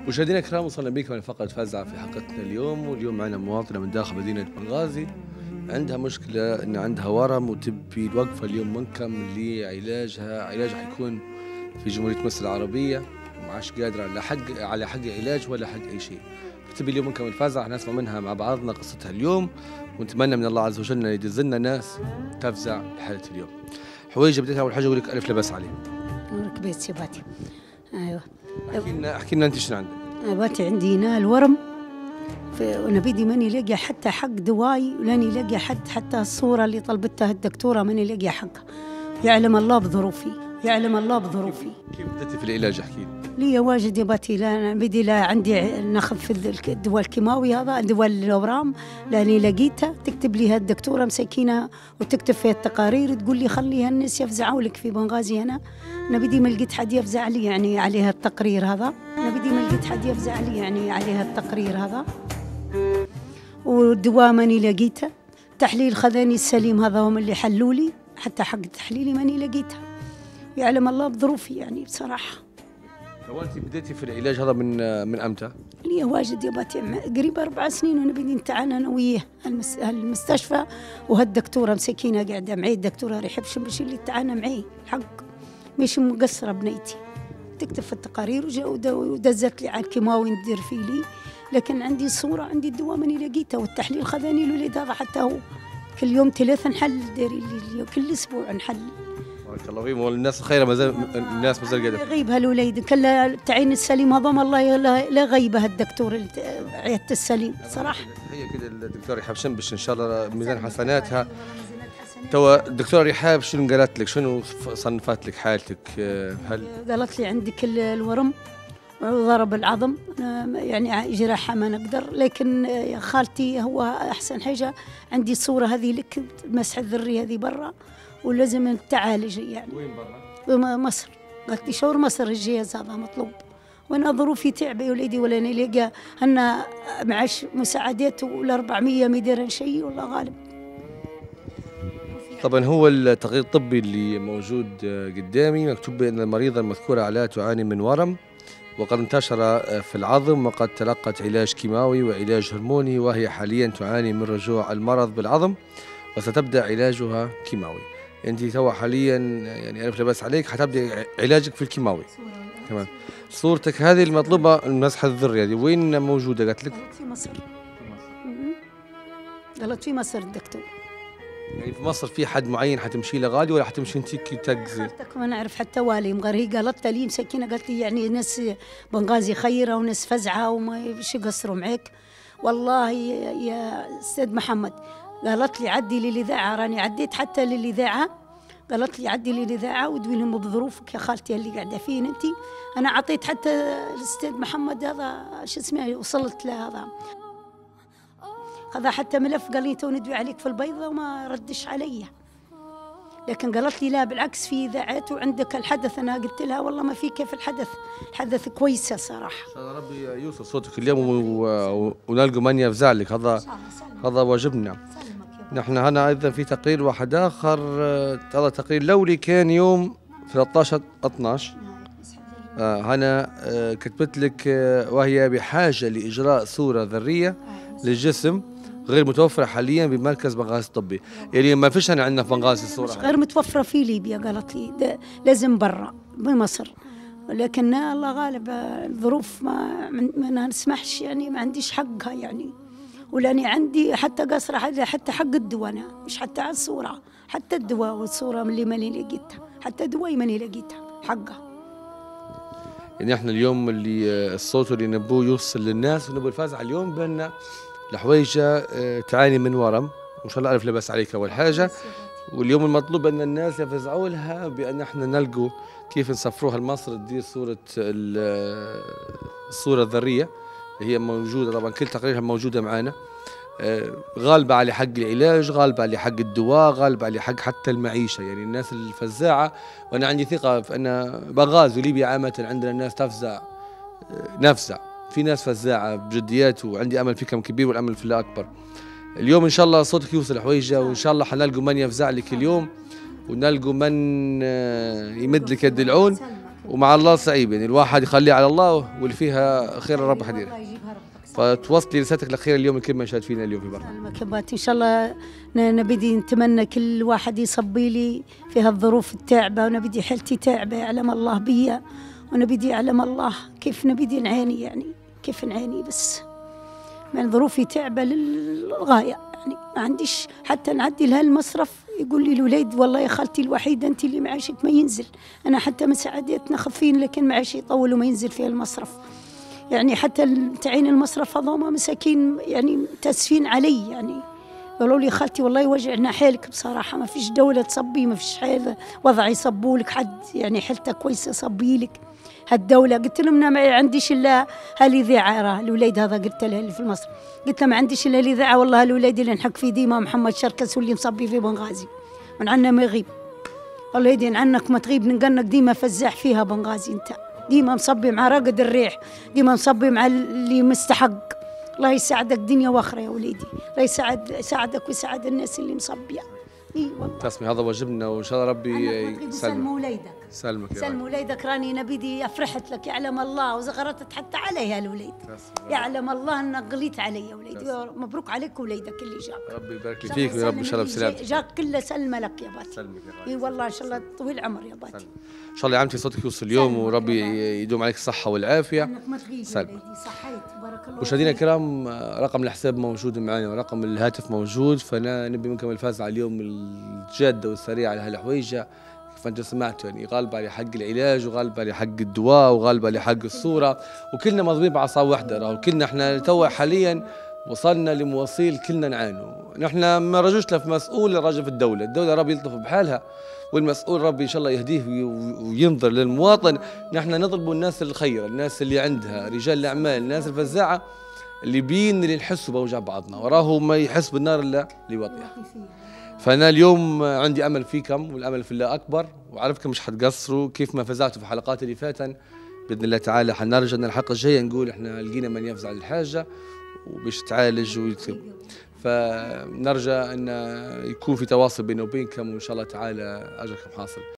مشاهدينا الكرام، وصلنا بكم من فقرة فزعة في حلقتنا اليوم. واليوم معنا مواطنة من داخل مدينة بنغازي عندها مشكلة إن عندها ورم وتبي الوقفة اليوم منكم لعلاجها. علاجها حيكون في جمهورية مصر العربية ومعاش قادرة على حق علاج ولا حق أي شيء، فتبي اليوم منكم الفزعة. نسمع منها مع بعضنا قصتها اليوم، ونتمنى من الله عز وجل يدز لنا ناس تفزع لحالة اليوم. حويجة، بديت أول حاجة أقول لك ألف لبس عليه. نورك بيت سباتي. ايوه احكي لنا انت شنو عندك؟ باتي عندي هنا الورم وانا بدي ماني لاقي حتى حق دواي، ولاني لاقي حتى الصوره اللي طلبتها الدكتوره ماني لاقي حقها. يعلم الله بظروفي، يعلم الله بظروفي. كيف بديتي في العلاج؟ احكي لي. لي واجد يا باتي، لا بدي لا عندي ناخذ في الدواء الكيماوي هذا، دواء الاورام، لاني لقيتها تكتب لي الدكتوره مسكينه وتكتب فيها التقارير تقول لي خليها الناس يفزعوا لك في بنغازي. انا بدي ما لقيت حد يفزع لي يعني عليها التقرير هذا، انا بدي ما لقيت حد يفزع لي يعني عليها التقرير هذا. والدواء ماني لقيته، تحليل خذاني السليم هذا هم اللي حلوا لي، حتى حق تحليلي ماني لقيتها. يعلم الله بظروفي يعني بصراحه. هو انت بديتي في العلاج هذا من امتى؟ لي واجد يا باتي، قريب 4 سنين وانا بدي نتعانى انا وياه المستشفى، وهالدكتوره مسكينه قاعده معي، الدكتوره رحب شمش اللي تعانى معي حق، مش مقصره بنيتي. تكتب في التقارير ودزت لي على الكيماوي ندير فيه لي، لكن عندي صوره، عندي الدواء ماني لقيته، والتحليل خذاني الوليد هذا حتى هو كل يوم 3 نحل داري لي، كل اسبوع نحل. بارك الله فيهم. والناس الخيره الناس مازال قاعده غيب هالوليد كله تعين السليم هذا، الله لا غيبه الدكتور عيادة السليم صراحه. هي كده الدكتور رحاب شنبش ان شاء الله ميزان حسناتها. توا الدكتوره رحاب شنو قالت لك؟ شنو صنفت لك حالتك؟ هل قالت لي عندك الورم وضرب العظم، يعني جراحه ما نقدر، لكن يا خالتي هو احسن حاجه عندي صوره هذه لك، مسح الذري هذه برا ولازم تعالج يعني. وين برا؟ مصر. قالت لي شور مصر الجهاز هذا مطلوب، وانا ظروفي تعبه يا وليدي، ولا نلقى هنا معاش مساعدات ولا 400 ما يديرن شيء والله غالب. طبعا هو التقرير الطبي اللي موجود قدامي مكتوب بأن المريضة المذكورة عليها تعاني من ورم، وقد انتشر في العظم، وقد تلقت علاج كيماوي وعلاج هرموني، وهي حاليا تعاني من رجوع المرض بالعظم وستبدأ علاجها كيماوي. انت توا حاليا يعني ألف لباس عليك حتبدأ علاجك في الكيماوي. تمام. صورتك هذه المطلوبة المسح الذري هذه وين موجودة؟ قالت لك في مصر. قالت في مصر الدكتور. يعني في مصر في حد معين حتمشي له غادي ولا حتمشي انت كي تقزي؟ ما نعرف حتى والي مغري. قالت لي مسكينه، قالت لي يعني ناس بنغازي خيره وناس فزعه وما يقصروا معك والله يا استاذ محمد. قالت لي عدي للاذاعه، راني عديت حتى للاذاعه، قالت لي عدي للاذاعه ودوي لهم بظروفك يا خالتي اللي قاعده فين انت. انا عطيت حتى الاستاذ محمد هذا شو اسمه، وصلت له هذا حتى ملف، قال لي تو ندوي عليك في البيضة وما ردش علي. لكن قالت لي لا بالعكس في إذاعات وعندك الحدث. أنا قلت لها والله ما في كيف الحدث كويسة صراحة. إن شاء الله ربي يوصل صوتك اليوم ونلقوا من يفزع لك، هذا واجبنا. نحن هنا أيضا في تقرير واحد آخر، هذا تقرير لولي كان يوم 13/12. هنا كتبت لك وهي بحاجة لإجراء صورة ذرية للجسم غير متوفرة حاليا بمركز بنغازي الطبي. يعني ما فيش هنا عندنا في بنغازي الصورة غير متوفرة في ليبيا. قالت لي لازم برا بمصر، ولكن الله غالب الظروف ما نسمحش يعني، ما عنديش حقها يعني، ولاني عندي حتى قصرة حتى حق الدواء، أنا مش حتى على الصورة، حتى الدواء والصورة اللي ماني لقيتها، حتى دواي ماني لقيتها حقها. يعني احنا اليوم اللي الصوت اللي نبوه يوصل للناس، ونبو الفازعة اليوم بأن الحويجة تعاني من ورم، وإن شاء الله ألف لباس عليك أول حاجة. واليوم المطلوب أن الناس يفزعوا لها بأن احنا نلقوا كيف نسفروها لمصر، تدير الصورة الذرية اللي هي موجودة. طبعا كل تقريرها موجودة معانا، غالبة على حق العلاج، غالبة على حق الدواء، غالبة على حق حتى المعيشة. يعني الناس الفزاعة، وأنا عندي ثقة في أن بنغازي وليبيا عامة عندنا الناس نفزع، في ناس فزاعة بجديات، وعندي أمل فيكم كبير والأمل في الله أكبر. اليوم إن شاء الله صوتك يوصل حويجة، وإن شاء الله حنلقوا من يفزع لك اليوم، ونلقوا من يمد لك يد العون، ومع الله صعيب، يعني الواحد يخليه على الله واللي فيها خير الرب حدير. فتوصلي رسالتك الأخيرة اليوم لكل من شاهد فينا اليوم في برنامج. سلامك إن شاء الله. نبدي نتمنى كل واحد يصبي لي في هالظروف التعبة، ونبدي حالتي تعبة يعلم الله بيا، ونبدي يعلم الله كيف نبدي نعاني، يعني كيف نعاني، بس من ظروفي تعبة للغاية، يعني ما عنديش حتى نعدي لها المصرف. يقول لي الوليد والله يا خالتي الوحيدة أنت اللي معاشك ما ينزل، أنا حتى مساعدتنا خفين لكن معاشي يطول وما ينزل فيها المصرف، يعني حتى تعين المصرف هذوما مساكين يعني تاسفين علي، يعني قالوا لي خالتي والله يوجعنا حالك بصراحة، ما فيش دولة تصبي، ما فيش حاجة وضع يصبوا لك حد يعني حالته كويسة صبي لك هالدولة. قلت لهم أنا ما عنديش إلا هالإذاعة، راه الوليد هذا قلت له اللي في مصر، قلت له ما عنديش إلا الإذاعة، والله الوليد اللي نحك في ديما محمد شركس واللي مصبي في بنغازي من عنا ما يغيب، والله يدين عنك ما تغيب، نقنك ديما فزاح فيها بنغازي، انت ديما مصبي مع راقد الريح، ديما مصبي مع اللي مستحق. الله يساعدك دنيا واخره يا وليدي، الله يساعدك ويساعد الناس اللي مصبيه. اي والله تسمي هذا واجبنا، وان شاء الله ربي يسلمك. سلم وليدك، سلمك يا سلم وليدك، راني نبيدي افرحت لك يعلم الله، وزغرتت حتى عليها الوليد، يعلم الله انك غليت علي يا وليدي، مبروك عليك وليدك اللي جاك، ربي يبارك لي فيك ويا رب ان شاء الله بسلامتك. جاك كله سلمه لك يا باتي. سلمك يا غالي. اي والله ان شاء الله طويل عمر يا باتي. ان شاء الله يا عمتي صوتك يوصل اليوم، وربي يدوم عليك الصحه والعافيه. انك ما تغيب يا وليدي، صحيت بارك الله. مشاهدينا الكرام، رقم الحساب موجود معنا ورقم الهاتف موجود، فانا نبي منكم الفاز على اليوم الجاده والسريعه على هالحويجه. فانتم سمعتوا يعني غالب على حق العلاج، وغالب على حق الدواء، وغالب على حق الصوره، وكلنا مضروبين بعصا واحده، راهو كلنا احنا تو حاليا وصلنا لمواصيل كلنا نعانوا. نحن ما رجوش لا في مسؤول الراجل في الدوله ربي يلطف بحالها، والمسؤول ربي ان شاء الله يهديه وينظر للمواطن. نحن نطلبوا الناس الخيره، الناس اللي عندها رجال الاعمال، الناس الفزاعه اللي بين اللي نحسوا بوجع بعضنا، وراه ما يحس بالنار الا لوطيه. فأنا اليوم عندي أمل فيكم، والأمل في الله أكبر، وعرفكم مش حتقصروا كيف ما فزعتوا في الحلقات اللي فاتن. بإذن الله تعالى حنرجع الحلقة الجاية نقول إحنا لقينا من يفزع للحاجة وبيش تعالج فنرجع أن يكون في تواصل بيني وبينكم، وإن شاء الله تعالى أجركم حاصل.